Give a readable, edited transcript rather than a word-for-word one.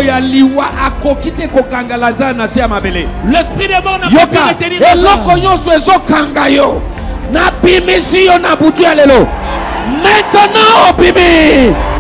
ya liwa akokite kokangalaza na sia mabele. L'esprit des morts n'a pas pu retenir ça. Eloko nyonso ezokanga yo. Na bimisi yo na butu ya lelo. Maintenant obimi.